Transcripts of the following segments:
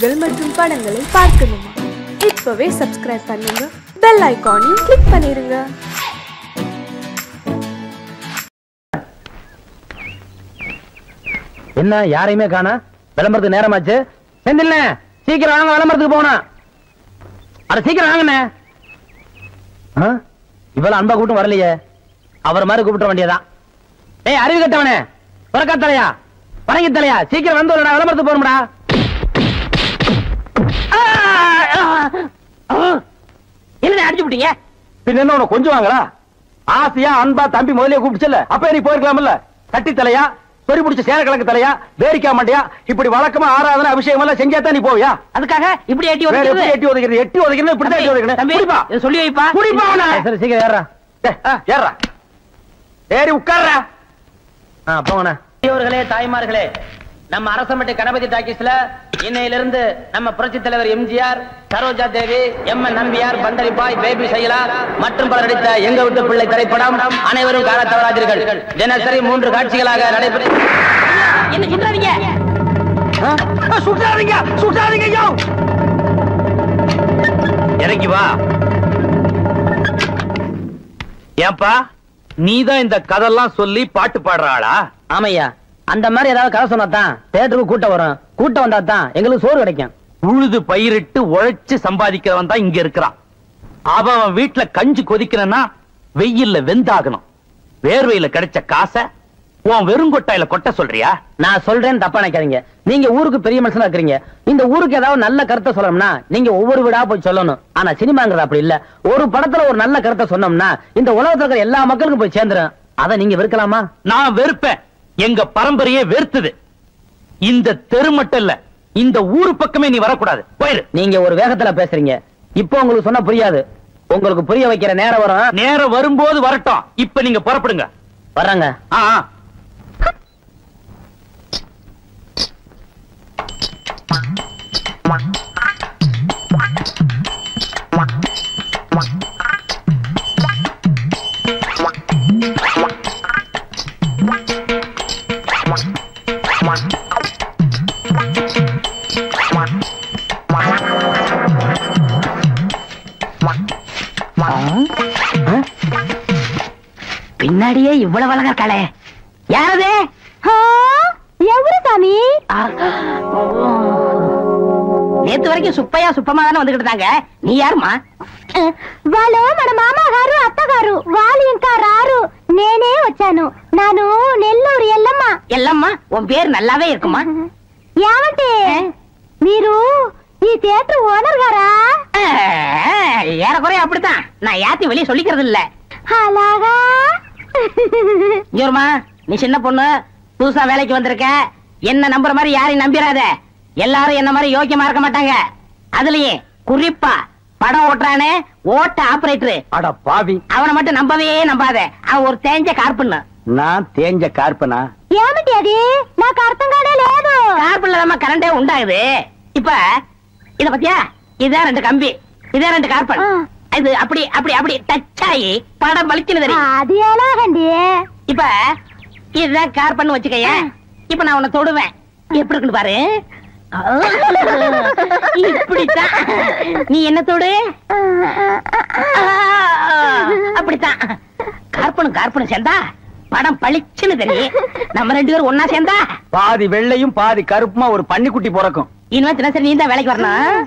நிகழ்ச்சிகள் மற்றும் படங்களை பார்க்கணுமா? இப்பவே சப்ஸ்கிரைப் பண்ணுங்க, பெல் ஐகானையும் கிளிக் பண்ணிருங்க. என்ன யாரையுமே காணா? விளம்பரத்துக்கு நேரமாச்சு. செந்தில்ல சீக்கிரம் வாங்க, விளம்பரத்துக்கு போனா. அட சீக்கிரம் வாங்கண்ணே. இவ்வளவு அன்பா கூட்டம் வரலையே, அவர் மாதிரி கூப்பிட்ட வேண்டியதான். ஏய் அறிவு கட்டவனே, புறக்கா தலையா, பறங்கி தலையா, சீக்கிரம் வந்து விளம்பரத்துக்கு போறோம்டா. என்ன அடிச்சு விட்டீங்க? பின்ன என்ன கொஞ்சம் வாங்கடா. ஆசையா அன்பா தம்பி முதலே கூப்பிடுச்சல, அப்ப நீ போயிருக்கலாம்ல. கட்டி தலையா, சொறி பிடிச்ச சேர கிழக்கு தலையா, பேரிக்கா மாட்டியா, இப்படி வழக்கமா ஆராதனை அபிஷேகம் எல்லாம் செஞ்சாதான் நீ போவியா? அதுக்காக இப்படி எட்டி ஒதுக்கிறது, எட்டி ஒதுக்கிறது, எட்டி ஒதுக்கிறது, இப்படி தான் எட்டி ஒதுக்கணும். சொல்லி வைப்பா, குடிப்பா. சரி சீக்கிரம் ஏறா, ஏறா, ஏறி உட்கார்றா. போங்கண்ணா. பெரியவர்களே, தாய்மார்களே, நம்ம அரசமட்டை கணபதி டாக்கீஸ்ல இன்னையிலிருந்து நம்ம புரட்சி தலைவர் MGR, Saroja Devi, M N. Nambiar, Pandaribai, baby Shaila மற்றும் பலர் நடித்த எங்க வீட்டு பிள்ளை திரைப்படம் அனைவரும் காண தவறாதீர்கள். தினசரி 3 காட்சிகளாக நடைபெறும். என்ன சுட்டாதீங்க, சுட்டாதீங்க, சுட்டாதீங்க. இறங்கி வா. ஏன்பா நீதான் இந்த கதெல்லாம் சொல்லி பாட்டு பாடுற ஆளா? ஆமையா, அந்த மாதிரி ஏதாவது கதை சொன்னாதான் தியேட்டருக்கு கூட்டம் வரும். கூட்டம் வந்தா தான் எங்களுக்கு சோறு கிடைக்கும். உழுது பயிரிட்டு உழைச்சு சம்பாதிக்கிறவன் தான் இங்க இருக்கிறான். அவன் வீட்டுல கஞ்சி கொதிக்கணும்னா வெயில்ல வெந்தாகணும். வேர்வையில கிடைச்ச காசை உன் வெறுங்கொட்டாயில கொட்ட சொல்றியா? நான் சொல்றேன்னு தப்பா நினைக்காதீங்க. நீங்க ஊருக்கு பெரிய மனுஷனா இருக்கிறீங்க. இந்த ஊருக்கு ஏதாவது நல்ல கருத்தை சொல்லணும்னா நீங்க ஒவ்வொரு வீடா போய் சொல்லணும். ஆனா சினிமாங்கிறது அப்படி இல்ல. ஒரு படத்துல ஒரு நல்ல கருத்தை சொன்னோம்னா இந்த உலகத்துல இருக்கிற எல்லா மக்களுக்கும் போய் சேர்ந்துரும். அதை நீங்க வெறுக்கலாமா? நான் வெறுப்பேன். எங்க பரம்பரையே வெறுத்தது. இந்த தெரு மட்டும் இல்ல, இந்த ஊரு பக்கமே நீ வரக்கூடாது. போயிரு. நீங்க ஒரு வேகத்துல பேசுறீங்க. இப்போ உங்களுக்கு சொன்னா புரியாது. உங்களுக்கு புரிய வைக்கிற நேரம் வரும். நேரம் வரும்போது வரட்டும். இப்ப நீங்க புறப்படுங்க. வர்றாங்க. பின்னாடியே இவ்வளவு அழகா இருக்காளே, யாரது? எவரு சாமி? நேத்து வரைக்கும் சுப்பையா சுப்பமா தானே வந்துகிட்டு இருந்தாங்க. நீ யாருமா? వాళ్ళు మన మామగారు అత్తగారు, వాళ్ళు ఇంకా రారు. నేనే వచ్చాను. నాను నెల్లూరు ఎల్లమ్మ. ఎల్లమ్మ, உன் பேர் நல்லாவே இருக்குமா? ఏమంటే మీరు ఈ தியேட்டர் ஓனர் గారా? ஏறக்குறைய அப்படித்தான். நான் யாத்தி வெளியே சொல்லிக்கிறது இல்ல. అలాగా? ஜோர்மா, நீ சின்ன பொண்ணு, புதுசா வேலைக்கு வந்திருக்க. என்ன நம்புற மாதிரி யாரையும் நம்பிராத. எல்லாரும் என்ன மாதிரி யோக்கியமா இருக்க மாட்டாங்க. அதுலயே குறிப்பா படம் ஓட்டுறானே ஓட்ட ஆபரேட்டர், அட பாவி, அவனை மட்டும் நம்பவே நம்பாத. அவன் ஒரு தேஞ்ச கார்பன். நான் தேஞ்ச கார்பனா? ఏమిటి అది? నాకు అర్థం కాలేదు. கார்பன்ல தான் கரண்டே உண்டாகுது. இப்ப இத பத்தியா, இதான் 2 கம்பி, இதான் 2 கார்பன். இது அப்படி அப்படி அப்படி டச் ஆகி படம் பளிச்சுன்னு தெரியும். அது எலாகண்டி. இப்ப இதுதான் கார்பன் வச்சுக்கைய. இப்ப நான் உன்னை தொடுவேன், எப்படி இருக்குன்னு பாரு. இப்படித்தான். நீ என்ன தொடு? அப்படித்தான். கார்பனும் கார்பனும் சேர்ந்தா படம் பளிச்சுன்னு தெரியும். நம்ம 2 பேரும் ஒன்னா சேர்ந்தா பாதி வெள்ளையும் பாதி கருப்புமா ஒரு பன்னிக்குட்டி பிறக்கும். இனிமே தினசரி நீ தான் வேலைக்கு வரணும்.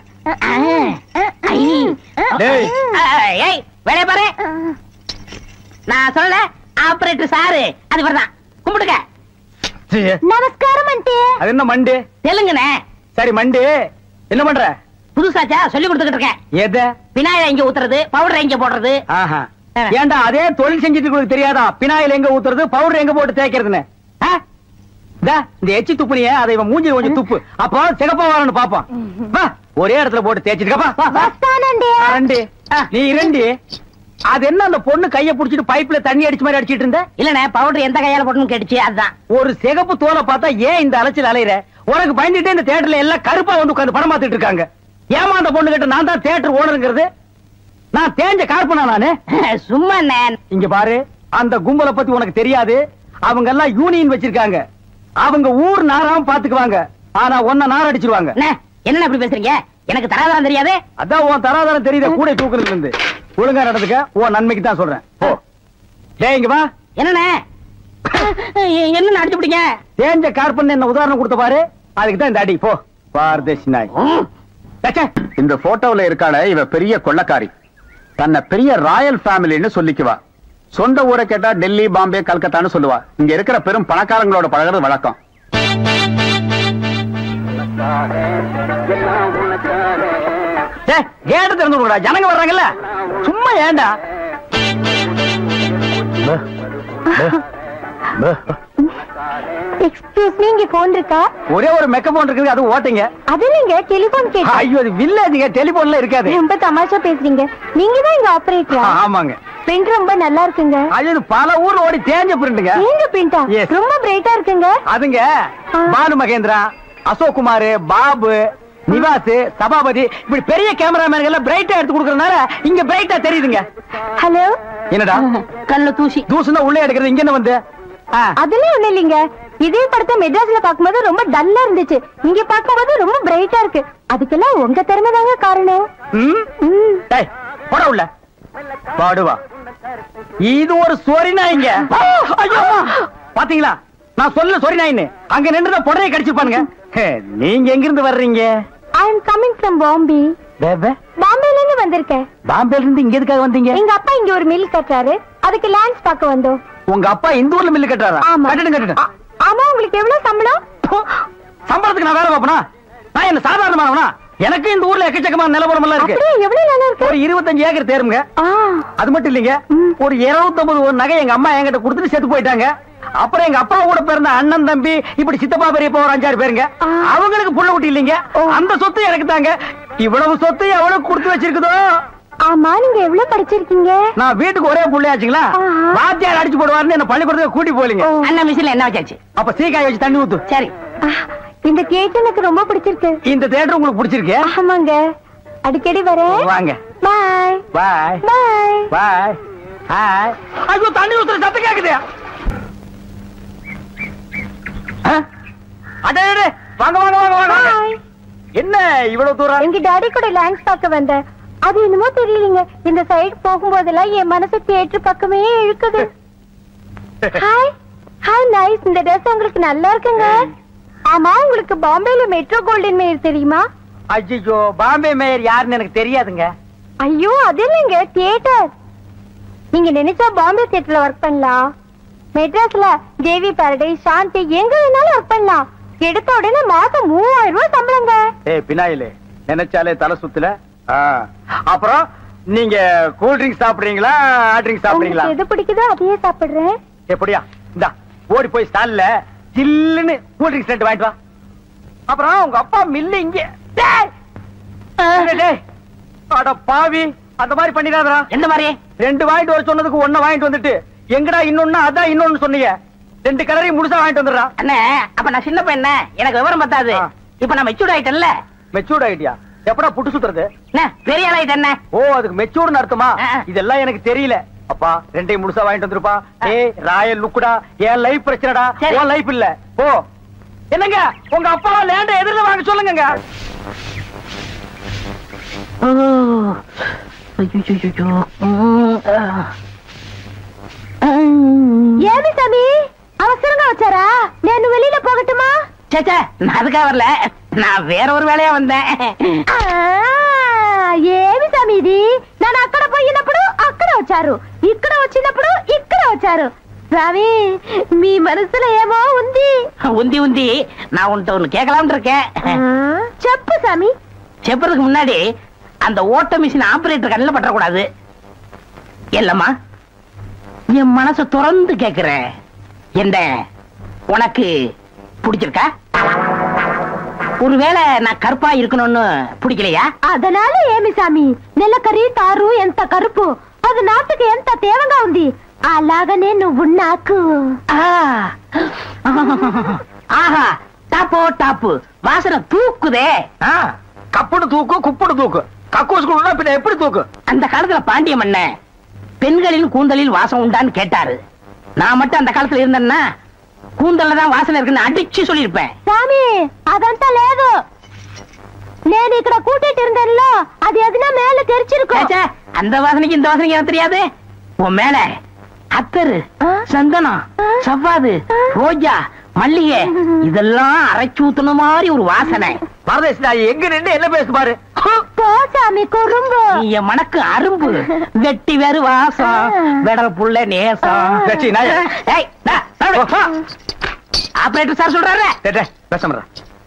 வேலைய பாரு. நான் சொல்லல, ஆபரேட்டர் சாரு அது வரதான். கும்பிடுங்க. நமஸ்காரம் மண்டி. அது என்ன மண்டி? தெலுங்குனே. சரி மண்டி, என்ன பண்ற? புதுசாச்சா சொல்லி கொடுத்துக்கிட்டு இருக்கேன். எது? பினாயில எங்க ஊத்துறது, பவுடர் எங்க போடுறது. ஏண்டா அதே தொழில் செஞ்சுட்டு தெரியாதா பினாயில எங்க ஊத்துறது, பவுடர் எங்க போட்டு தேய்க்கிறதுன்னு? இந்த எச்சி துப்புனிய அதை இவன் மூஞ்சி கொஞ்சம் துப்பு, அப்போ சிகப்பா வரணும் பாப்பான். ஒரே இடத்துல போட்டு தேய்ச்சிட்டு நீ இரண்டி. அது என்ன அந்த பொண்ணு கைய புடிச்சிட்டு பைப்ல தண்ணி அடிச்ச மாதிரி அடிச்சிட்டு இருந்த? இல்லனே, பவுடர் எந்த கையால போடணும்னு கேட்டுச்சு. அதுதான். ஒரு சிகப்பு தோலை பார்த்தா ஏன் இந்த அலைச்சல் அலையிற? உனக்கு பயந்துட்டே இந்த தியேட்டர்ல எல்லாம் கருப்பா வந்து உட்கார்ந்து படம் பார்த்துட்டு இருக்காங்க. ஏமா அந்த பொண்ணு கிட்ட நான் தான் தியேட்டர் ஓனருங்கிறது? நான் தேஞ்ச கார்பனா நானு? சும்மா இங்க பாரு, அந்த கும்பலை பத்தி உனக்கு தெரியாது. அவங்க எல்லாம் யூனியன் வச்சிருக்காங்க. அவங்க ஊர் நாராம பாத்துக்குவாங்க. ஆனா ஒன்ன நார் அடிச்சிருவாங்க. என்ன இப்படி பேசுறீங்க? எனக்கு தராதரம் தெரியாது. அதான் உன் தராதரம் தெரியுத கூட தூக்குறதுல இருந்து. ஒழுங்கா நடந்துக்க. உன் நன்மைக்கு தான் சொல்றேன். போ. டேய் இங்க வா. என்னண்ணே? என்ன அடிச்சு விட்டீங்க? தேஞ்ச கார்பன் என்ன உதாரணம் கொடுத்த பாரு. அதுக்கு தான் இந்த அடி. போ. பார்தேசி நாய். இந்த போட்டோல இருக்காள இவ பெரிய கொள்ளக்காரி. தன்னை பெரிய ராயல் ஃபேமிலின்னு சொல்லிக்குவா. சொந்த ஊரை கேட்டா டெல்லி, பாம்பே, கல்கத்தான்னு சொல்லுவா. இங்க இருக்கிற பெரும் பணக்காரங்களோட பழகிறது வழக்கம். கேட்டு திறந்து விடுடா. ஜனங்க வர்றாங்கல்ல. சும்மா ஏண்டா? எக்ஸ்கியூஸ் மீ, இங்க போன் இருக்கா? ஒரே ஒரு மெக்க போன் இருக்குது. அது ஓட்டிங்க. அது நீங்க டெலிபோன் கேட்டு. ஐயோ அது வில்லேஜ்ங்க. டெலிபோன்ல இருக்காது. ரொம்ப தமாஷா பேசுறீங்க. நீங்க தான் இங்க ஆபரேட்டரா? ஆமாங்க. பிரிண்ட் ரொம்ப நல்லா இருக்குங்க. அது பல ஊர்ல ஓடி தேஞ்ச பிரிண்ட்ங்க. நீங்க பிரிண்டா? Yes. ரொம்ப பிரைட்டா இருக்குங்க. அதுங்க பாலு மகேந்திரா, அசோக் குமார், பாபு, நிவாஸ், சபாபதி இப்படி பெரிய கேமராமேன்கள் எல்லாம் பிரைட்டா எடுத்து கொடுக்கறதுனால இங்க பிரைட்டா தெரியுதுங்க. ஹலோ. என்னடா? கல்ல தூசி. தூசுனா உள்ளே எடுக்கிறது. இங்க என்ன வந்து? அதெல்லாம் ஒண்ணு இல்லைங்க. இதே படத்தை மெட்ராஸ்ல பாக்கும்போது ரொம்ப டல்லா இருந்துச்சு. இங்க பாக்கும்போது ரொம்ப பிரைட்டா இருக்கு. அதுக்கெல்லாம் உங்க திறமை தாங்க காரணம். டேய் போட உள்ள. பாடுவா. இது ஒரு சொரி நாய்ங்க. ஐயோ பாத்தீங்களா? நான் சொல்ல சொரி நாயின்னு. அங்க நின்றுத புடவை கடிச்சுப்பானுங்க. நீங்க எங்க இருந்து வர்றீங்க? I am coming from Bombay. பாம்பேல இருந்து வந்திருக்கேன். பாம்பேல இருந்து இங்க எதுக்காக வந்தீங்க? எங்க அப்பா இங்க ஒரு மில் கட்டுறாரு. அதுக்கு லேண்ட்ஸ் பார்க்க வந்தோம். உங்க அப்பா இந்த ஊர்ல மில்லு கட்டுறாரா? கட்டுங்க. ஆமா. உங்களுக்கு எவ்வளவு சம்பளம்? சம்பளத்துக்கு நான் வேலை பார்ப்பனா? நான் என்ன சாதாரணமானவனா? எனக்கு இந்த ஊர்ல எக்கச்சக்கமான நிலவரம் எல்லாம் இருக்கு. எவ்வளவு நிலம் இருக்கு? ஒரு 25 ஏக்கர் தேருங்க. அது மட்டும் இல்லைங்க. ஒரு 250 நகை எங்க அம்மா என்கிட்ட கொடுத்துட்டு செத்து போயிட்டாங்க. அப்புறம் எங்க அப்பா கூட பிறந்த அண்ணன், தம்பி, இப்படி சித்தப்பா, பெரியப்பா ஒரு 5-6 பேருங்க. அவங்களுக்கு புள்ள குட்டி இல்லைங்க. அந்த சொத்து எனக்கு தாங்க. இவ்வளவு சொத்து எவ்வளவு கொடுத்து வச்சிருக்குதோ. ஆமா. நீங்க எவ்வளவு படிச்சிருக்கீங்க? நான் வீட்டுக்கு ஒரே புள்ளையாச்சுங்களா? வாத்தியார் அடிச்சு போடுவாருன்னு என்ன பள்ளிக்கூடத்துக்கு கூட்டி போலீங்க. அண்ணன் மிஷின்ல என்ன வச்சாச்சு? அப்ப சீக்காய் வச்சு தண்ணி ஊத்து. சரி. இந்த தியேட்டர் எனக்கு ரொம்ப பிடிச்சிருக்கு. இந்த தியேட்டர் உங்களுக்கு பிடிச்சிருக்கு? ஆமாங்க. அடிக்கடி வரேன். வாங்க. Bye bye bye bye. Hi. ஐயோ தண்ணி ஊத்துற சத்தம் கேக்குது. அடே வாங்க வாங்க வாங்க வாங்க. என்ன இவ்வளவு தூரம்? எங்க டாடி கூட லேண்ட்ஸ் பார்க்க வந்தேன். அது என்னமோ தெரியலங்க. இந்த சைடு போகும்போதெல்லாம் என் மனசு தியேட்டர் பக்கமே இழுக்குது. Hi hi nice. இந்த ட்ரெஸ் உங்களுக்கு நல்லா இருக்குங்க. ஆமா, உங்களுக்கு பாம்பேல மெட்ரோ கோல்டன் மேயர் தெரியுமா? ஐயோ பாம்பே மேயர் யாருன்னு எனக்கு தெரியாதுங்க. ஐயோ அது இல்லைங்க, தியேட்டர். நீங்க நினைச்சா பாம்பே தியேட்டர்ல ஒர்க் பண்ணலாம். மெட்ராஸ்ல தேவி பாரடைஸ், சாந்தி எங்க வேணாலும் ஒர்க் பண்ணலாம். எடுத்த உடனே மாசம் 3000 ரூபாய் சம்பளங்க. ஏய் பினாயிலே, நினைச்சாலே தலை சுத்துல. அப்புறம் நீங்க கூல் ட்ரிங்க்ஸ் சாப்பிடுறீங்களா, ஹாட் ட்ரிங்க்ஸ் சாப்பிடுறீங்களா? எது பிடிக்குதோ அதையே சாப்பிடுறேன். எப்படியா? இந்தா ஓடி போய் ஸ்டால்ல சில்லுன்னு கூல் ட்ரிங்க்ஸ் ரெண்டு வாங்கிட்டு வா. அப்புறம் உங்க அப்பா மில்லு இங்க. அட பாவி, அந்த மாதிரி பண்ணிடாதடா. எந்த மாதிரி? 2 வாங்கிட்டு வர சொன்னதுக்கு 1 வாங்கிட்டு வந்துட்டு எங்கடா இன்னொன்னு அதான் இன்னொன்னு சொன்னீங்க. 2 கலரையும் முழுசா வாங்கிட்டு வந்துடுறா. அண்ணே, அப்ப நான் சின்ன பையன், எனக்கு விவரம் பத்தாது. இப்ப நான் மெச்சூர்ட் ஆயிட்டேன்ல. மெச்சூர்ட் ஆயிட்டியா? எப்படா புட்டு சுத்துறது? பெரிய ஆள் ஆயிட்டேன். ஓ, அதுக்கு மெச்சூர்னு அர்த்தமா? இதெல்லாம் எனக்கு தெரியல. அப்பா 2 முழுசா வாங்கிட்டு வந்துருப்பா. ஏய் ராயல் லுக்குடா. என் லைஃப் பிரச்சனைடா, உன் லைஃப் இல்ல. போ. என்னங்க உங்க அப்பா லேண்ட எதிரில வாங்க சொல்லுங்க. ஏமி சாமி அவசரமா வச்சாரா? நான் வெளியில போகட்டுமா? சேச்சே, நான் அதுக்காக வரல. நான் வேற ஒரு வேலையா வந்தேன். ఏమి సమీది నేను అక్కడ పోయినప్పుడు అక్కడ వచ్చారు, ఇక్కడ వచ్చినప్పుడు ఇక్కడ వచ్చారు. స్వామి మీ మనసులో ఏమో ఉంది. உந்தி உந்தி நான் உன்கிட்ட ஒண்ணு கேட்கலாம்னு இருக்கேன். చెప్పు சாமி. செப்பறதுக்கு முன்னாடி அந்த ஓட்ட மிஷின் ஆபரேட்டர் கண்ணில் பற்றக்கூடாது. இல்லம்மா, என் மனசை திறந்து கேட்கிறேன். என்ன உனக்கு பிடிச்சிருக்கா? ஒருவேளை நான் கருப்பா இருக்கணும்னு பிடிக்கலையா? அதனால ఏమి సామి, నెలకరి తారు ఎంత కరుపు, అది నాటుకు ఎంత తేవగా ఉంది. అలాగనే నువ్వు నాకు. ஆஹா, டாப்போ டாப்பு வாசனை தூக்குதே. கப்புடு தூக்கு, குப்புடு தூக்கு, கக்கூசுக்குள்ள பின்ன எப்படி தூக்கு? அந்த காலத்துல பாண்டிய மன்னன் பெண்களின் கூந்தலில் வாசம் உண்டான்னு கேட்டாரு. நான் மட்டும் அந்த காலத்துல இருந்தேன்னா கூந்தல்ல தான் வாசனை இருக்குன்னு அடிச்சு சொல்லிருப்பேன். சாமி అదంతా లేదు. నేను ఇక్కడ கூட்டிட்டு இருந்தேன்ல அது எதுனா மேல தெரிச்சிருக்கும். அந்த வாசனைக்கு இந்த வாசனைக்கு எனக்கு தெரியாது. உன் மேல அத்தரு, சந்தனம், சவ்வாது, ரோஜா, மல்லிகை இதெல்லாம் அரைச்சு ஊத்துன மாதிரி ஒரு வாசனை. பரதேசி நாய் எங்க நின்று என்ன பேசு பாரு. சாமி குறும்பு என் மனக்கு அரும்பு வெட்டி வேறு வாசம் வெடல் புள்ள நேசம். ஆபரேட்டர் சார் சொல்றாரு. பேச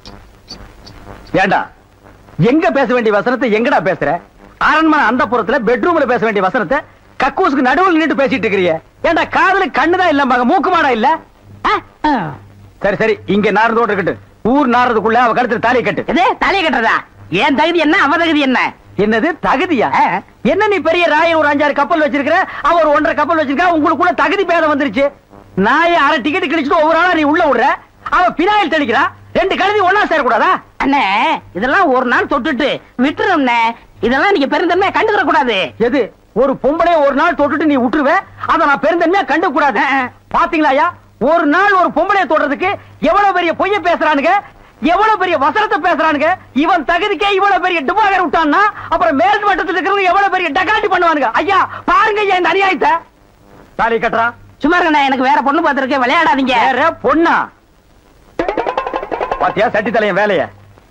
ஏண்டா எங்க பேச வேண்டிய வசனத்தை எங்கடா பேசுற? அரண்மனை அந்த புறத்துல பெட்ரூம்ல பேச வேண்டிய வசனத்தை கக்கூசுக்கு நடுவில் நின்று பேசிட்டு இருக்கிறீங்க. ஏண்டா காதுல கண்ணுதான் இல்ல மூக்கு மாடா இல்ல? சரி சரி இங்க நாரதோடு இருக்கட்டும். ஊர் நாரதுக்குள்ள அவ கழுத்துல தாலியை கட்டு. தாலியை கட்டுறதா? ஏன் தகுதி என்ன, அவ தகுதி என்ன? என்னது தகுதியா? என்ன நீ பெரிய ராய ஒரு 5-6 கப்பல் வச்சிருக்கிற, அவ ஒரு 1.5 கப்பல் வச்சிருக்கா. உங்களுக்குள்ள தகுதி பேதம் வந்துருச்சு. நாய அரை டிக்கெட் கிழிச்சிட்டு ஒவ்வொரு ஆளா நீ உள்ள விடுற. அவ பினாயில் தெளிக்கிறா. 2 கழுதி ஒன்னா சேரக்கூடாதா? அண்ணே இதெல்லாம் ஒரு நாள் தொட்டுட்டு விட்டுரும்ண்ணே. இதெல்லாம் நீங்க பெருந்தன்மையா கண்டுக்கிற கூடாது. எது ஒரு பொம்பளைய ஒரு நாள் தொட்டுட்டு நீ விட்டுருவ, அத நான் பெருந்தன்மையா கண்டு கூடாது. பாத்தீங்களா ஒரு நாள் ஒரு பொம்பளைய தொடுறதுக்கு எவ்வளவு பெரிய பொய்ய பேசுறானுங்க, எவ்வளவு பெரிய வசனத்தை பேசுறானுங்க. இவன் தகுதிக்கே இவ்வளவு பெரிய டுபாகர் விட்டான்னா அப்புறம் மேல் மட்டத்தில் இருக்கிறவங்க எவ்வளவு பெரிய டகாட்டி பண்ணுவானுங்க. ஐயா பாருங்க ஐயா இந்த அநியாயத்தை. தாலி கட்டுறான். சும்மா இருக்கண்ணே, எனக்கு வேற பொண்ணு பார்த்திருக்கேன், விளையாடாதீங்க. வேற பொண்ணா? பாத்தியா சட்டி தலையன் வேலைய.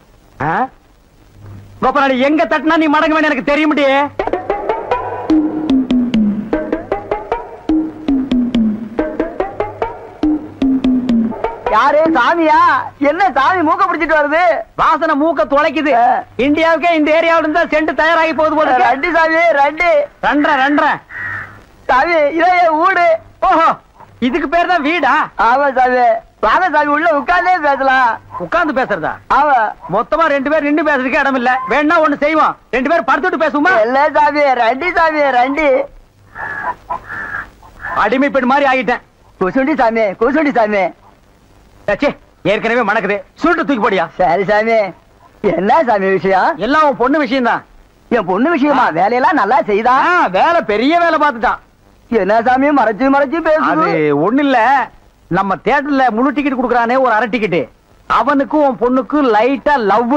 கோபநாடி எங்க தட்டினா நீ மடங்க வேணும் எனக்கு தெரிய முடியே. யாரு சாமியா? என்ன சாமி மூக்க பிடிச்சிட்டு வருது? வாசனை மூக்க துளைக்குது. இந்தியாவுக்கே இந்த ஏரியாவில இருந்தா சென்ட் தயாராகி போகுது போல. ரெண்டு சாமி ரெண்டு சாமி இதே வீடு. ஓஹோ இதுக்கு பேர் தான் வீடா? ஆமா சாமி. வாங்க சாமி உள்ள உட்கார்ந்தே பேசலாம். உட்கார்ந்து பேசுறதா? ஆமா. மொத்தமா 2 பேர் நின்று பேசுறதுக்கு இடம் இல்ல. வேணா ஒண்ணு செய்வோம், 2 பேர் படுத்துட்டு பேசுவோமா? இல்ல சாமி ரெண்டு அடிமை பெண் மாதிரி ஆகிட்டேன். குசுண்டி சாமி. ஏற்கனவே மணக்குது, சுருட்டு தூக்கி போடியா. சரி சாமி. என்ன சாமி விஷயம்? எல்லாம் உன் பொண்ணு விஷயம் தான். என் பொண்ணு விஷயமா? வேலையெல்லாம் நல்லா செய்தா? வேலை பெரிய வேலை பார்த்துட்டான். என்ன சாமி மறைச்சு பேசுது? அது ஒண்ணு இல்ல, நம்ம தியேட்டர்ல முழு டிக்கெட் குடுக்கறானே ஒரு அரை டிக்கெட், அவனுக்கும் உன் பொண்ணுக்கும் லைட்டா லவ்.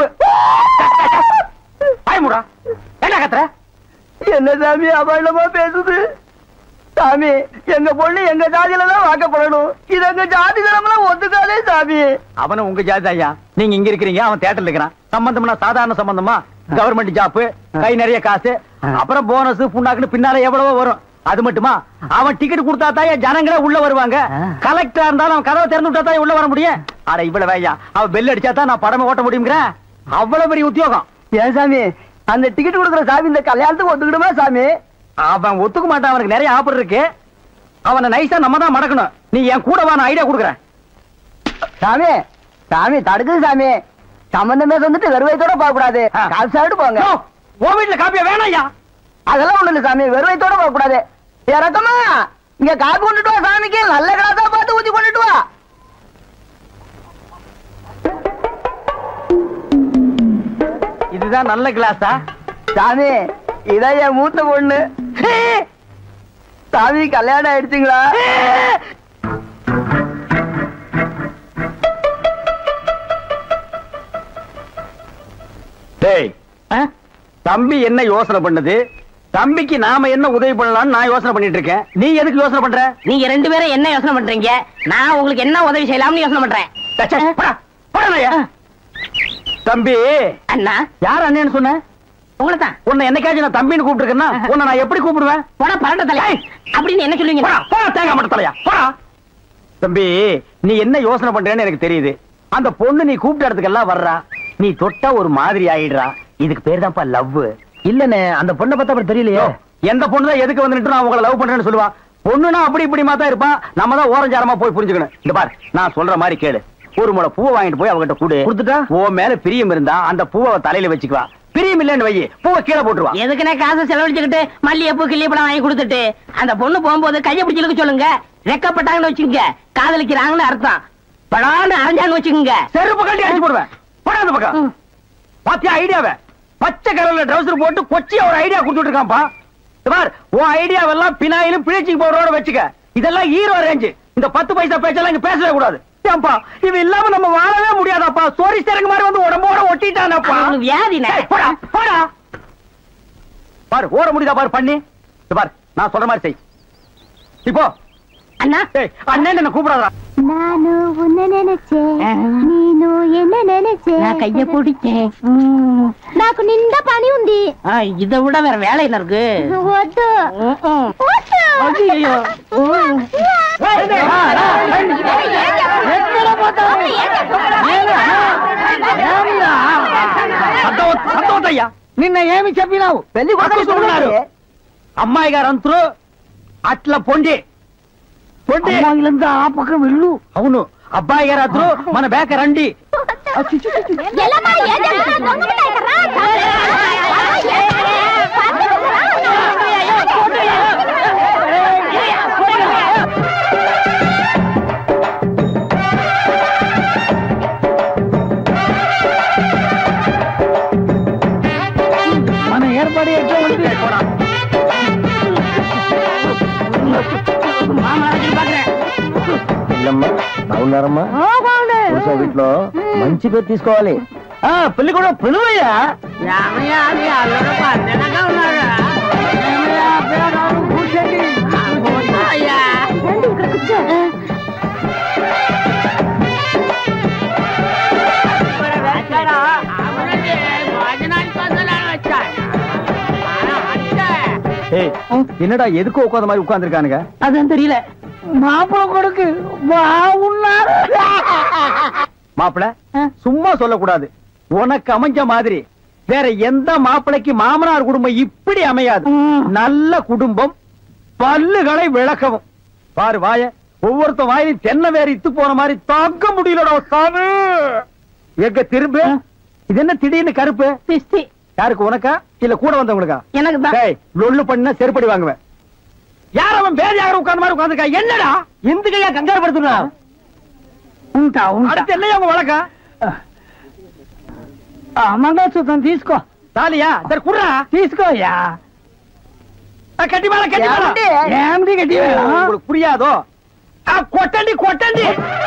பயமுடா என்ன கத்துற? என்ன சாமி அபாண்டமா பேசுது? சாமி எங்க பொண்ணு எங்க ஜாதியில தான் வாக்கப்படணும். இது எங்க ஜாதி தரம்லாம் ஒத்துக்காதே சாமி. அவனும் உங்க ஜாதி ஐயா. நீங்க இங்க இருக்கிறீங்க, அவன் தியேட்டர்ல இருக்கிறான். சம்பந்தம்னா சாதாரண சம்பந்தமா? கவர்மெண்ட் ஜாப், கை நிறைய காசு, அப்புறம் போனஸ் புண்ணாக்குன்னு பின்னால எவ்வளவோ வரும். அது மட்டுமா அவன் டிக்கெட் கொடுத்தா தான் ஜனங்களே உள்ள வருவாங்க. கலெக்டரா இருந்தாலும் அவன் கதவை திறந்து விட்டா தான் உள்ள வர முடியும். அட இவ்வளவு ஐயா, அவன் பெல் அடிச்சா தான் நான் படமே ஓட்ட முடியுங்கிற அவ்வளவு பெரிய உத்தியோகம். ஏன் சாமி அந்த டிக்கெட் கொடுக்குற சாமி இந்த கல்யாணத்துக்கு ஒத்துக்கிடுமா சாமி? அவன் ஒத்துக்க மாட்டான், அவனுக்கு நிறைய ஆஃபர் இருக்கு. அவனை நைஸா நம்ம தான் மடக்கணும். நீ என் கூட வா, நான் ஐடியா கொடுக்குறேன். சாமி தடுக்குது சாமி. சம்பந்தமே வந்துட்டு வெறுவைத்தோட போக கூடாது, காசு சாப்பிட்டு போங்க. உன் வீட்டுல காப்பியா வேணாம் ஐயா? அதெல்லாம் ஒண்ணு இல்ல சாமி, வெறுவைத்தோட போக கூடாது. இறக்கமா இங்க காப்பி கொண்டுட்டு வா சாமிக்கு. நல்ல கிளாஸா பார்த்து ஊத்தி கொண்டுட்டு வா. இதுதான் நல்ல கிளாஸா? சாமி இதான் என் மூத்த பொண்ணு. சாமி கல்யாணம் ஆயிடுச்சுங்களா? டேய் தம்பி என்ன யோசனை பண்ணது? தம்பிக்கு நாம என்ன உதவி பண்ணலாம்னு நான் யோசனை பண்ணிட்டு இருக்கேன். நீ எதுக்கு யோசனை பண்ற? நீங்க 2 பேரும் என்ன யோசனை பண்றீங்க? நான் உங்களுக்கு என்ன உதவி செய்யலாம்னு யோசனை பண்றேன். தம்பி அண்ணா. யார் அண்ணன்னு சொன்ன? உங்களைதான். உன்னை என்னைக்காச்சும் நான் தம்பின்னு கூப்பிட்டுருக்கேன்னா உன்னை நான் எப்படி கூப்பிடுவேன்? போடா பரட்ட தலையா அப்படின்னு என்ன சொல்லுவீங்க? தேங்காய் மட்ட தலையா போடா. தம்பி நீ என்ன யோசனை பண்றேன்னு எனக்கு தெரியுது. அந்த பொண்ணு நீ கூப்பிட்ட இடத்துக்கெல்லாம் வர்றா, நீ தொட்டா ஒரு மாதிரி ஆயிடுறா. இதுக்கு பேர் தான்ப்பா லவ். இல்லன்னு அந்த பொண்ணை பார்த்தா அப்படி தெரியலையோ. எந்த பொண்ணு தான் எதுக்கு வந்துட்டு நான் உங்களை லவ் பண்றேன்னு சொல்லுவா? பொண்ணுனா அப்படி இப்படிமா தான் இருப்பான். நம்ம தான் ஓரஞ்சாரமா போய் புரிஞ்சுக்கணும். இந்த பார் நான் சொல்ற மாதிரி கேளு. ஒரு முளை பூவை வாங்கிட்டு போய் அவகிட்ட கொடுத்துட்டா ஓ மேல பிரியம் இருந்தா அந்த பூவை தலையில வச்சுக்குவா. பிரியம் இல்லன்னு வை, பூவை கீழே போட்டுருவா. எதுக்குனே காசு செலவழிச்சுக்கிட்டு மல்லிகைப்பூ கிள்ளிப்பழம் வாங்கி கொடுத்துட்டு அந்த பொண்ணு போகும்போது கையை பிடிச்சிருக்க சொல்லுங்க. ரெக்கப்பட்டாங்கன்னு வச்சுக்கோங்க, காதலிக்கிறாங்கன்னு அர்த்தம். படான்னு அரைஞ்சான்னு வச்சுக்கோங்க, செருப்பு கட்டி அடிச்சு போடுவேன். போடாத பக்கம் பாத்தியா ஐடியாவை? பச்சை கலர்ல ட்ரவுசர் போட்டு கொச்சியா ஒரு ஐடியா கொடுத்துட்டு இருக்கான்ப்பா. உன் ஐடியாவெல்லாம் பினாயிலும் பிளீச்சிங் பவுடரோட வச்சுக்க. இதெல்லாம் ஹீரோ ரேஞ்சு. இந்த 10 பைசா பேச்செல்லாம் இங்க பேசவே கூடாது. ஏன்பா இவ இல்லாம நம்ம வாழவே முடியாதாப்பா. சோரி சேரங்க மாதிரி வந்து உடம்போட ஒட்டிட்டானப்பா. வியாதினே போடா போடா. பாரு ஓட முடியுதா பாரு பண்ணி. பாரு நான் சொல்ற மாதிரி செய். இப்போ அண்ணா அண்ணன் என்ன கூப்பிடாதா. நானு உன்ன நினைச்சேன், நீனு என்ன நினைச்சேன். நான் கைய பிடிச்சேன். నాకు నిండా పని ఉంది. இதை விட வேற வேலை என்ன இருக்கு? వద్దు ஐயோ సంతోషయ్యా నిన్న ఏమి చెప్పినావు? పెళ్లి కొడుకున్నారు అమ్మాయి గారు అంతరు అట్లా పొండి పొండి అమ్మాయిలంతా ఆ పక్క వెళ్ళు. అవును అబ్బాయి గారు అద్దరు మన బేక రండి. ఎల్లమ్మా ఏ జరుగుతుందో దొంగముండాయి కర్రా. మన ఏర్పడి ఎట్లా ఉంది? బాగున్నారమ్మా? వీటిలో మంచి పేరు తీసుకోవాలి. పెళ్లి కూడా పిలువయ్యా. என்னடா எதுக்கு உட்காந்த மாதிரி உட்கார்ந்துருக்கானுங்க? அதான் தெரியல. மாப்பிள கொடுக்கு பாவுன்னாரு. மாப்பிள சும்மா சொல்லக்கூடாது. உனக்கு அமைஞ்ச மாதிரி வேற எந்த மாப்பிளைக்கு மாமனார் குடும்பம் இப்படி அமையாது. நல்ல குடும்பம், பல்லுகளை விளக்கவும். பாரு வாய, ஒவ்வொருத்த வாயிலும் தென்னை வேற இத்து போன மாதிரி தாக்க முடியலடா சாமி. எங்க திரும்ப இது என்ன திடீர்னு கருப்பு? பிஸ்தி யாருக்கு, உனக்கா இல்ல கூட வந்தவங்களுக்கா? எனக்கு தான். லொல்லு பண்ண செருப்படி வாங்குவேன். யார் அவன் பேர் யாரும் உட்கார்ந்த மாதிரி உட்கார்ந்துருக்கா? என்னடா இந்த கையா கங்காரு படுத்துனா? ఉంటా ఉంటా. அடுத்து என்னையா உங்க வழக்கா? మంగళసూత్రం తీసుకో. தாலியா? சரி குடுறா. తీసుకోయా. கட்டி மேல கட்டி மேல. ఏమిటి గట్టి உங்களுக்கு புரியாதோ? கொட்டண்டி கொட்டண்டி.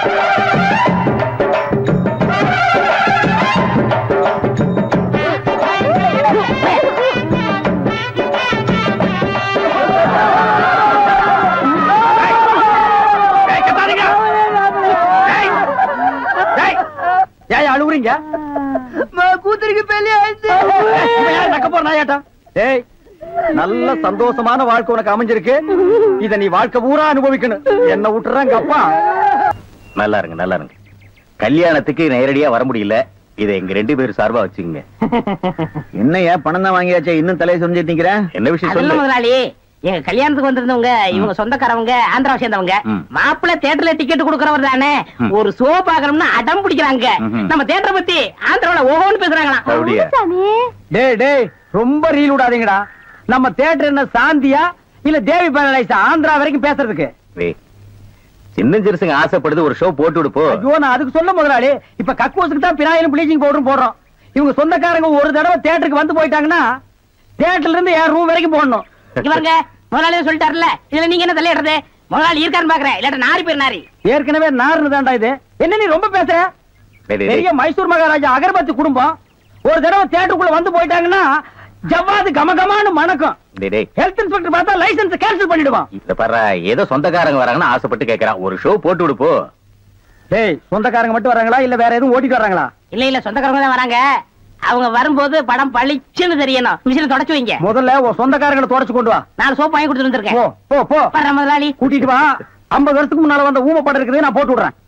அழுகுறீங்க? కూతురికి పెళ్లి అయితే நக்க போற நாயாட்டா. ஏய், நல்ல சந்தோஷமான வாழ்க்கை உனக்கு அமைஞ்சிருக்கு. இத நீ வாழ்க்கை பூரா அனுபவிக்கணும். என்ன விட்டுறாங்க அப்பா. நல்லா இருங்க நல்லா இருங்க. கல்யாணத்துக்கு நேரடியா வர முடியல. இதை எங்க 2 பேரும் சார்பா வச்சுங்க. என்னையா பணம் தான் வாங்கியாச்சே, இன்னும் தலையை சொரிஞ்சிட்டு நிக்கிற? என்ன விஷயம் அதெல்லாம் சொல்லு. முதலாளி, எங்க கல்யாணத்துக்கு வந்திருந்தவங்க இவங்க சொந்தக்காரவங்க, ஆந்திராவை சேர்ந்தவங்க. மாப்பிள்ளை தியேட்டர்ல டிக்கெட் கொடுக்கறவர் தானே, ஒரு ஷோ பாக்கணும்னு அடம் பிடிக்கிறாங்க. நம்ம தியேட்டரை பத்தி ஆந்திராவில ஓஹோன்னு பேசுறாங்களாம். அப்படியா? டேய் டேய், ரொம்ப ரீல் விடாதீங்கடா. நம்ம தியேட்டர் என்ன சாந்தியா இல்ல தேவி பேரலைஸா ஆந்திரா வரைக்கும் பேசுறதுக்கு? சின்ன சிறுசுங்க ஆசைப்படுது, ஒரு ஷோ போட்டு விடுப்போ. ஐயோ, நான் அதுக்கு சொல்ல முதலாளி. இப்ப கக்கூசுக்கு தான் பினாயிலும் ப்ளீச்சிங் பவுடரும் போடுறோம். இவங்க சொந்தக்காரங்க ஒரு தடவை தியேட்டருக்கு வந்து போயிட்டாங்கன்னா தியேட்டர்ல இருந்து என் ரூம் வரைக்கும் போடணும். இவங்க முதலாளியே சொல்லிட்டாருல, இதுல நீங்க என்ன தலையிடுறது? முதலாளி இருக்கான்னு பாக்குறேன், இல்லாட்ட நாரி பேர் நாரி. ஏற்கனவே நாருன்னு தான்டா இது. என்ன நீ ரொம்ப பேசுற? பெரிய மைசூர் மகாராஜா அகர்பத்தி குடும்பம் ஒரு தடவை தியேட்டருக்குள்ள வந்து போயிட்டாங்கன்னா ஜவ்வாது கமகமான்னு மணக்கும். ஹெல்த் இன்ஸ்பெக்டர் பார்த்தா லைசன்ஸ் கேன்சல் பண்ணிடுவான். இத பாரு, ஏதோ சொந்தக்காரங்க வராங்கன்னு ஆசைப்பட்டு கேக்குறான், ஒரு ஷோ போட்டு விடுப்போ. டேய், சொந்தக்காரங்க மட்டும் வராங்களா இல்ல வேற எதுவும் ஓட்டிட்டு வராங்களா? இல்ல இல்ல, சொந்தக்காரங்க தான் வராங்க. அவங்க வரும்போது படம் பளிச்சுன்னு தெரியணும். மிஷினை தொடச்சு வைங்க. முதல்ல உன் சொந்தக்காரங்களை தொடச்சு கொண்டு வா. 4 சோப்பு வாங்கி கொடுத்துட்டு வந்திருக்கேன். போ போ போ. வர்ற முதலாளி. கூட்டிட்டு வா. 50 வருஷத்துக்கு முன்னால வந்த ஊம படம் இருக்குது, நான் போட்டு விடுறேன்.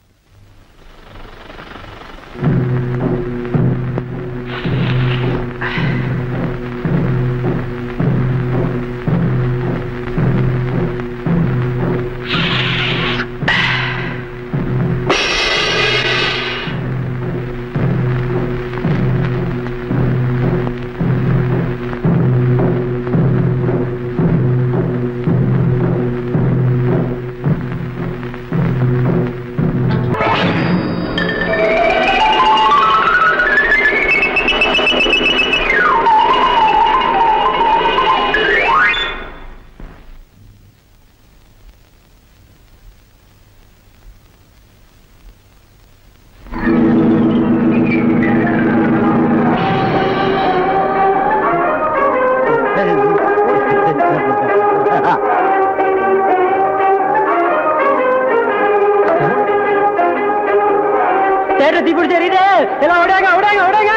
தேட்டர் தீப்பிடிச்சு எரியுது. எல்லாம் ஓடாங்க ஓடாங்க ஓடாங்க.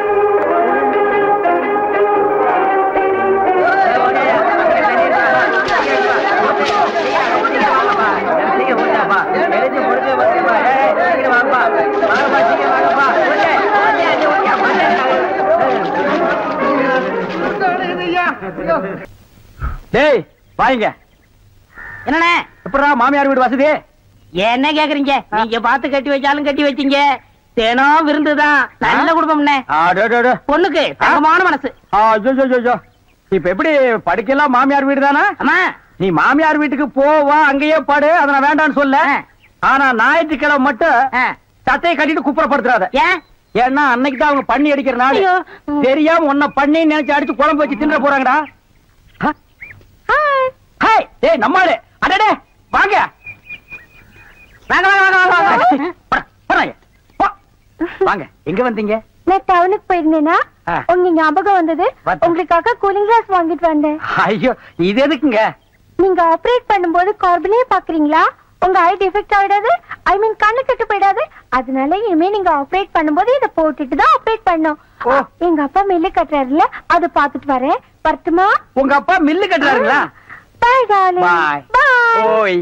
டேய் வாங்க. என்னண்ணே எப்படா மாமியார் வீடு வசதி? என்ன கேக்குறீங்க? நீங்க பார்த்து கட்டி வச்சாலும் கட்டி வச்சீங்க. தினம் விருந்துதான். நல்ல குடும்பம்ண்ணே. பொண்ணுக்கு தங்கமான மனசு. இப்ப எப்படி படுக்கலாம்? மாமியார் வீடு தானா? ஆமா. நீ மாமியார் வீட்டுக்கு போவா, அங்கேயே படு, அதை நான் வேண்டான்னு சொல்ல. ஆனா ஞாயிற்றுக்கிழமை மட்டும் சட்டையை கட்டிட்டு குப்புறப்படுத்துறாத. ஏன்? ஏன்னா அன்னைக்கு தான் அவங்க பண்ணி அடிக்கிற நாள். தெரியாம உன்னை பண்ணி நினைச்சு அடிச்சு குழம்பு வச்சு தின்ற போறாங்கடா. டேய் நம்மாளு, அடடே வாங்க வாங்க வாங்க வாங்க வாங்க. எங்க வந்தீங்க? நான் டவுனுக்கு போயிருந்தேனா உங்க ஞாபகம் வந்தது. உங்களுக்காக கூலிங் கிளாஸ் வாங்கிட்டு வந்தேன். ஐயோ இது எதுக்குங்க? நீங்க ஆபரேட் பண்ணும்போது கார்பனே பாக்குறீங்களா? உங்க ஐ டிஃபெக்ட் ஆயிடாது, ஐ மீன் கண்ணு கெட்டு போயிடாது. அதனால இனிமே நீங்க ஆபரேட் பண்ணும்போது இதை போட்டுட்டு தான் ஆபரேட் பண்ணும். எங்க அப்பா மில்லு கட்டுறாருல, அதை பாத்துட்டு வரேன். வரட்டுமா? உங்க அப்பா மில்லு கட்டுறாருங்களா? பாய் டார்லிங். பாய். ஓய்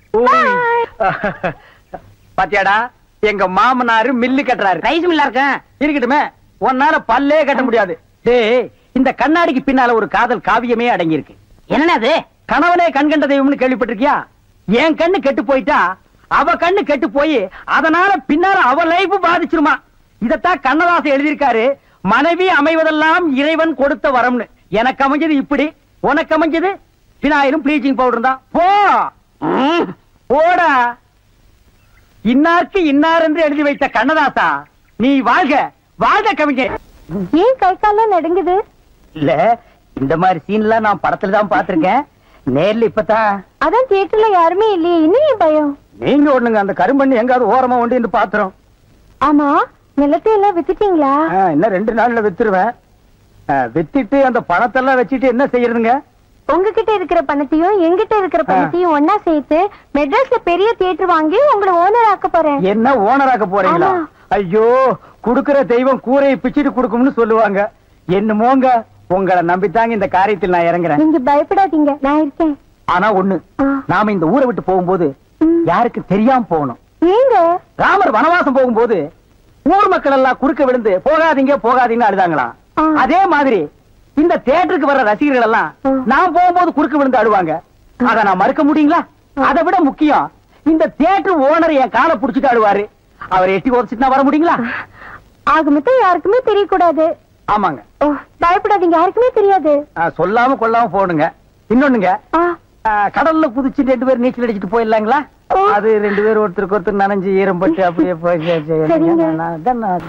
பாத்தியாடா, எங்க மாமனாரு மில்லு கட்டுறாரு. ரைஸ் மில்லா இருக்கட்டுமே, உன்னால பல்லே கட்ட முடியாது. டேய், இந்த கண்ணாடிக்கு பின்னால ஒரு காதல் காவியமே அடங்கி இருக்கு. என்ன அது? கணவனே கண் கண்ட தெய்வம்னு கேள்விப்பட்டிருக்கியா? என் கண்ணு கெட்டு போயிட்டா அவ கண்ணு கெட்டு போய் அதனால பின்னால அவ லைஃப் பாதிச்சிருமா. இதத்தான் கண்ணதாசன் எழுதியிருக்காரு. மனைவி அமைவதெல்லாம் இறைவன் கொடுத்த வரம்னு. எனக்கு அமைஞ்சது இப்படி, உனக்கு அமைஞ்சது பினாயிலும் ப்ளீச்சிங் பவுடர் தான். போ போடா. இன்னாருக்கு இன்னார் என்று எழுதி வைத்த கண்ணதாசா, நீ வாழ்க வாழ்க கவிஞர். ஏன் கை கால நடுங்குது? இல்ல, இந்த மாதிரி சீன்லாம் நான் படத்துல தான் பாத்திருக்கேன். நேர்ல இப்பதான். அதான் தியேட்டர்ல யாருமே இல்லையே, இன்னும் பயம். நீங்க ஒண்ணுங்க, அந்த கரும்பண்ணி எங்காவது ஓரமா உண்டு என்று பாத்துறோம். ஆமா, நிலத்தை எல்லாம் வித்துட்டீங்களா? இன்னும் 2 நாள்ல வித்துருவேன். வித்துட்டு அந்த பணத்தெல்லாம் வச்சுட்டு என்ன செய்யறதுங்க? உங்ககிட்ட இருக்கிற பணத்தையும் எங்கிட்ட இருக்கிற பணத்தையும் ஒன்னா சேர்த்து மெட்ராஸ்ல பெரிய தியேட்டர் வாங்கி உங்களை ஓனர் ஆக்க போறேன். என்ன ஓனர் ஆக்க போறீங்களா? ஐயோ, குடுக்கிற தெய்வம் கூரையை பிச்சுட்டு குடுக்கும்னு சொல்லுவாங்க. என்னமோங்க, உங்களை நம்பித்தாங்க இந்த காரியத்தில் நான் இறங்குறேன். நீங்க பயப்படாதீங்க, நான் இருக்கேன். ஆனா ஒண்ணு, நாம இந்த ஊரை விட்டு போகும்போது யாருக்கு தெரியாம போகணும். ஏங்க? ராமர் வனவாசம் போகும்போது ஊர் மக்கள் எல்லாம் குறுக்க விழுந்து போகாதீங்க போகாதீங்கன்னு அழுதாங்களாம். அதே மாதிரி இந்த தியேட்டருக்கு வர்ற ரசிகர்கள் எல்லாம் நான் போகும்போது குறுக்க விழுந்து அழுவாங்க. அத நான் மறுக்க முடியுங்களா? அதை விட முக்கியம், இந்த தியேட்டர் ஓனர் என் காலை புடிச்சிட்டு அழுவாரு. அவரை எட்டி உதச்சிட்டு வர முடியுங்களா? ஆக மொத்தம் யாருக்குமே தெரியக்கூடாது. ஆமாங்க. பயப்படாதீங்க, யாருக்குமே தெரியாது. சொல்லாம கொள்ளாம போடுங்க. இன்னொன்னுங்க, கடல்ல குதிச்சு 2 பேர் நீச்சல் அடிச்சுட்டு போயிடலாங்களா? அது 2 பேர் ஒருத்தருக்கு ஒருத்தர் நனைஞ்சு ஈரம்பட்டு அப்படியே போய்.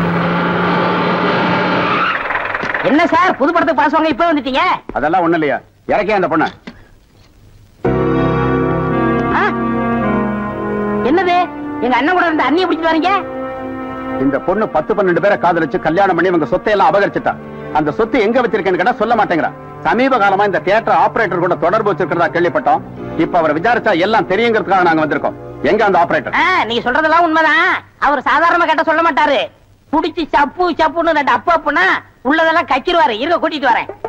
என்ன சார், புது படத்துக்கு பாஸ் வாங்க இப்ப வந்துட்டீங்க? அதெல்லாம் ஒண்ணு இல்லையா, இறக்கே அந்த பொண்ணு. என்னது, எங்க அண்ணன் கூட இருந்த அண்ணியை பிடிச்சிட்டு வரீங்க? இந்த பொண்ணு 10-12 பேரை காதலிச்சு கல்யாணம் பண்ணி உங்க சொத்தை எல்லாம் அபகரிச்சுட்டா. அந்த சொத்து எங்க வச்சிருக்கேன்னு கேட்டா சொல்ல மாட்டேங்கிறா. சமீப காலமா இந்த தியேட்டர் ஆபரேட்டர் கூட தொடர்பு வச்சிருக்கிறதா கேள்விப்பட்டோம். இப்ப அவரை விசாரிச்சா எல்லாம் தெரியுங்கிறதுக்காக நாங்க வந்திருக்கோம். எங்க அந்த ஆபரேட்டர்? நீங்க சொல்றதெல்லாம் உண்மைதான். அவர் சாதாரணமா கேட்ட சொல்ல மாட்டாரு. புடிச்சு சப்பு சப்புன்னு 2 அப்பு அப்புனா உள்ளதெல்லாம் கச்சிருவாரு. இருக்க கூட்டிட்டு வரேன்.